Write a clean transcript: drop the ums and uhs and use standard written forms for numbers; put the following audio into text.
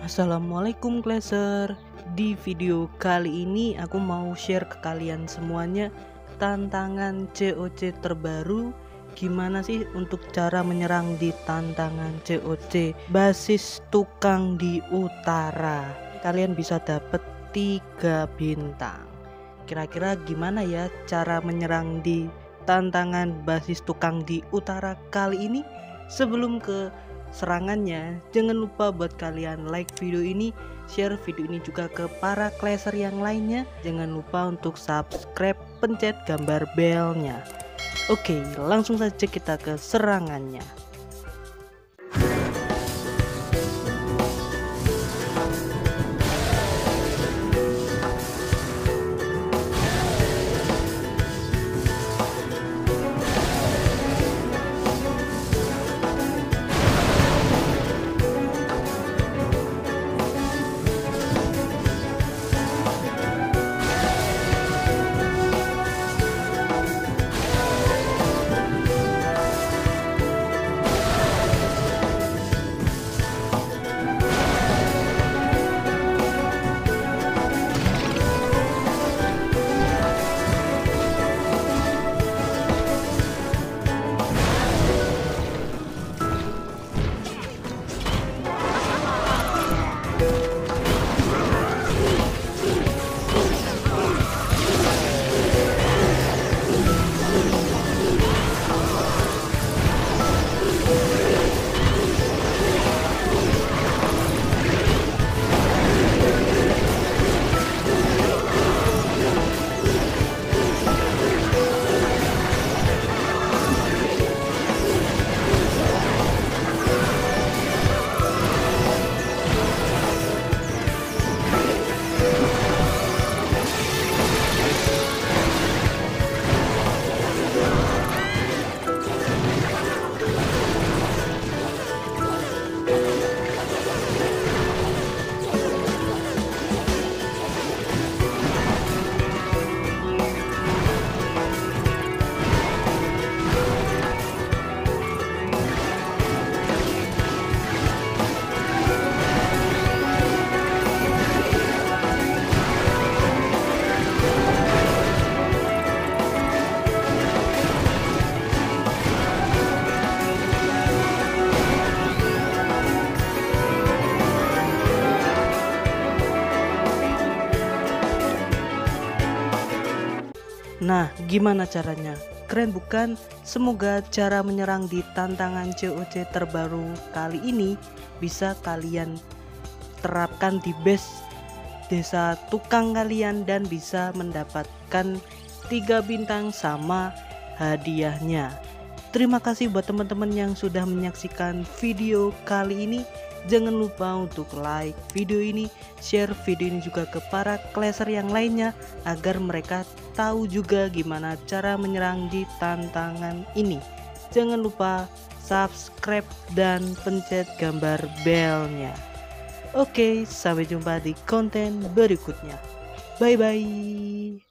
Assalamualaikum Kleser. Di video kali ini aku mau share ke kalian semuanya tantangan COC terbaru. Gimana sih untuk cara menyerang di tantangan COC basis tukang di utara? Kalian bisa dapat 3 bintang. Kira-kira gimana ya cara menyerang di tantangan basis tukang di utara kali ini? Sebelum ke serangannya, jangan lupa buat kalian like video ini, share video ini juga ke para kleser yang lainnya. Jangan lupa untuk subscribe, pencet gambar belnya. Oke, langsung saja kita ke serangannya. Nah, gimana caranya? Keren bukan? Semoga cara menyerang di tantangan COC terbaru kali ini bisa kalian terapkan di base desa tukang kalian dan bisa mendapatkan 3 bintang sama hadiahnya. Terima kasih buat teman-teman yang sudah menyaksikan video kali ini. Jangan lupa untuk like video ini, share video ini juga ke para kleser yang lainnya agar mereka tahu juga gimana cara menyerang di tantangan ini. Jangan lupa subscribe dan pencet gambar belnya. Oke, sampai jumpa di konten berikutnya. Bye bye.